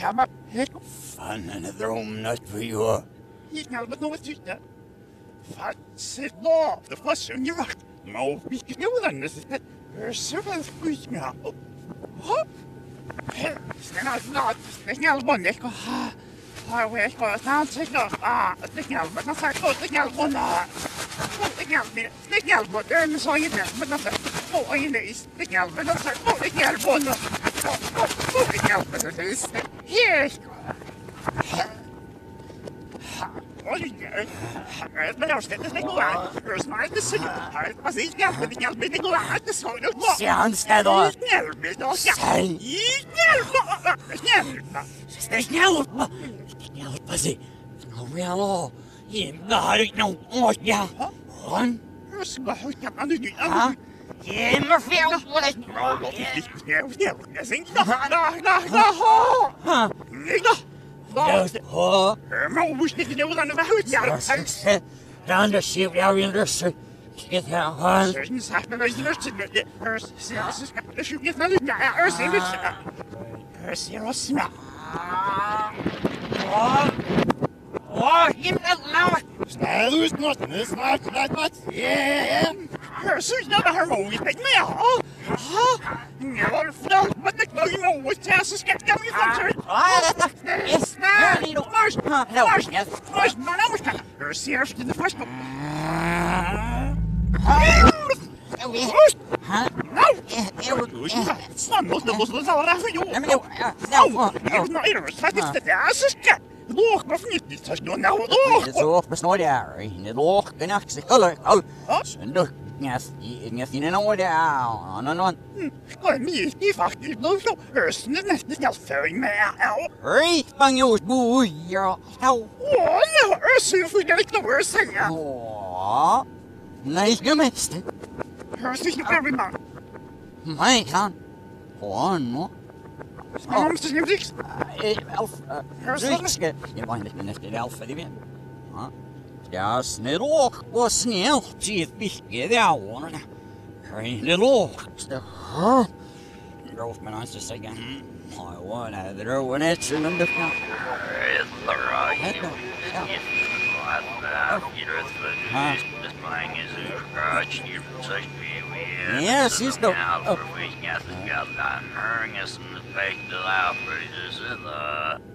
maar ik Van een droom not for you. niet naar wat nog is dat. Wat zit nog? De was een jacht. Maar wie knieuw dan is het? Er zoveel goed nou. Hop. Snel, man, ik ga. Ah, weer ik ga staan zeker. Ah, snel, maar dan zeg ik snel, man. Snel, man. Dan zou je net, maar dan zeg ik, oh, je is snel, maar dan zeg ik, oh, snel, man. Oh, snel, maar dat is hier. Maar nou zit het niet waar. Er is maar de zin. Als ik jou ben ik waar. Dat is gewoon een wat. Sjans-Gedor. Snel, met ons. Zijn. Snel. Snel, passie. Nou, real. Je gaat ik nou ooit, ja. Gewoon. Er is maar goed, ik kan nu niet. Je maar veel. Wat is Snel. Dat is nog. Maar hoe moest ik nou aan de huid? Ja, dan de ship jou in de zee. Get out, man. Certain sachen, weil ich möchte mit der ich jetzt mal ja, er ist nicht. Er ist ja was. Oh, give that now. Snel is nog, is maar wat. Ja. Er is nog een harmonie met mij. Ja, wat wat ik nou je moet zeggen, skep kan je van. Ah, is daar niet op Mars. Mars, maar nou moet er is eerst in de vast. Snel, dat al raar joh. Nou, nou, dat is de dasske. Loch, maar niet, dat is nou loch. Zo besnoord daar. In de loch, genoeg ze color. Oh, zondag. Yes, in een orde. No. Kom niet, die wacht niet nog zo. Er is net veel meer. Hey, Spanjoos boer. Ja, nou. Oh, nou, er is zoveel dat ik nog eens zeggen. Oh, nice gemist. Er is niet meer meer. Mijn gaan. Gewoon, no. Waarom is het niet niks? Elf. Zuidske. Je wacht niet de elf voor die wind. Ja, snel was snel. Zie het bisje daar, hoor. Geen loch. Je hoeft me aan te zeggen. I want to throw an etch in the count. It's the right. Yes, he's the. Oh.